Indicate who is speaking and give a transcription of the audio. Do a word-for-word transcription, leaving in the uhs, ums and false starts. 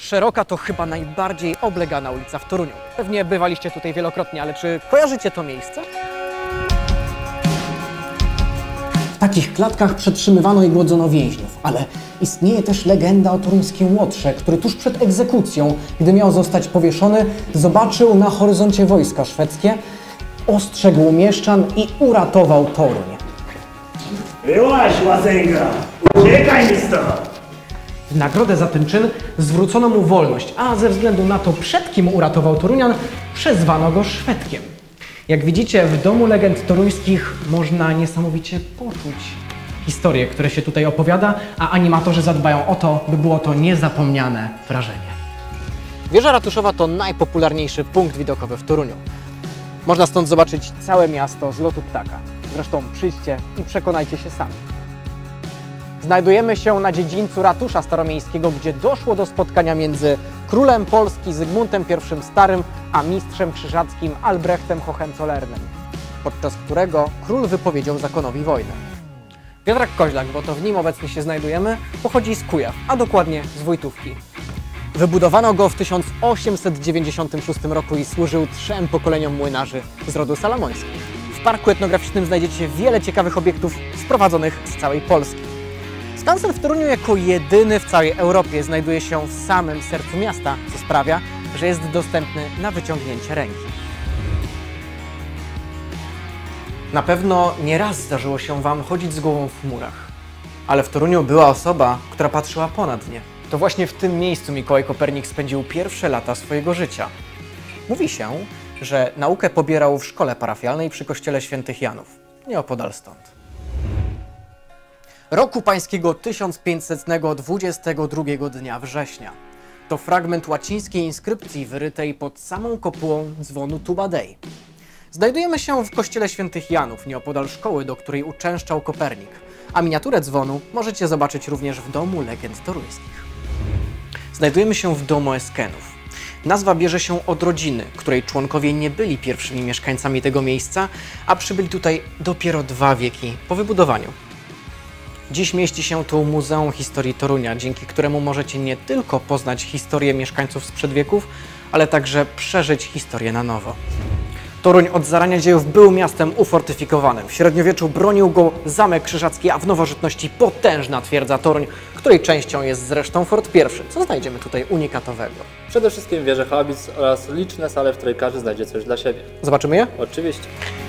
Speaker 1: Szeroka to chyba najbardziej oblegana ulica w Toruniu. Pewnie bywaliście tutaj wielokrotnie, ale czy kojarzycie to miejsce?
Speaker 2: W takich klatkach przetrzymywano i głodzono więźniów, ale istnieje też legenda o toruńskim łotrze, który tuż przed egzekucją, gdy miał zostać powieszony, zobaczył na horyzoncie wojska szwedzkie, ostrzegł mieszczan i uratował Toruń.
Speaker 3: Wyłaź, łazęga! Uciekaj mi stąd!
Speaker 2: W nagrodę za ten czyn zwrócono mu wolność, a ze względu na to, przed kim uratował Torunian, przezwano go Szwedkiem. Jak widzicie, w Domu Legend Toruńskich można niesamowicie poczuć historie, które się tutaj opowiada, a animatorzy zadbają o to, by było to niezapomniane wrażenie.
Speaker 1: Wieża ratuszowa to najpopularniejszy punkt widokowy w Toruniu. Można stąd zobaczyć całe miasto z lotu ptaka. Zresztą przyjdźcie i przekonajcie się sami. Znajdujemy się na dziedzińcu ratusza staromiejskiego, gdzie doszło do spotkania między królem Polski Zygmuntem I Starym a mistrzem krzyżackim Albrechtem Hohenzollernem, podczas którego król wypowiedział zakonowi wojnę. Piotrek Koźlak, bo to w nim obecnie się znajdujemy, pochodzi z Kujaw, a dokładnie z Wojtówki. Wybudowano go w tysiąc osiemset dziewięćdziesiątym szóstym roku i służył trzem pokoleniom młynarzy z rodu Salamońskich. W parku etnograficznym znajdziecie wiele ciekawych obiektów sprowadzonych z całej Polski. Skansen w Toruniu jako jedyny w całej Europie znajduje się w samym sercu miasta, co sprawia, że jest dostępny na wyciągnięcie ręki. Na pewno nie raz zdarzyło się Wam chodzić z głową w chmurach, ale w Toruniu była osoba, która patrzyła ponad nie. To właśnie w tym miejscu Mikołaj Kopernik spędził pierwsze lata swojego życia. Mówi się, że naukę pobierał w szkole parafialnej przy kościele Świętych Janów, nieopodal stąd. Roku pańskiego tysiąc pięćsetnego dwudziestego drugiego dnia września. To fragment łacińskiej inskrypcji wyrytej pod samą kopułą dzwonu Tuba Dei. Znajdujemy się w kościele Świętych Janów, nieopodal szkoły, do której uczęszczał Kopernik, a miniaturę dzwonu możecie zobaczyć również w Domu Legend Toruńskich. Znajdujemy się w domu Eskenów. Nazwa bierze się od rodziny, której członkowie nie byli pierwszymi mieszkańcami tego miejsca, a przybyli tutaj dopiero dwa wieki po wybudowaniu. Dziś mieści się tu Muzeum Historii Torunia, dzięki któremu możecie nie tylko poznać historię mieszkańców sprzed wieków, ale także przeżyć historię na nowo. Toruń od zarania dziejów był miastem ufortyfikowanym. W średniowieczu bronił go Zamek Krzyżacki, a w nowożytności potężna twierdza Toruń, której częścią jest zresztą Fort Pierwszy. Co znajdziemy tutaj unikatowego?
Speaker 4: Przede wszystkim wieże Habic oraz liczne sale, w której każdy znajdzie coś dla siebie.
Speaker 1: Zobaczymy je?
Speaker 4: Oczywiście.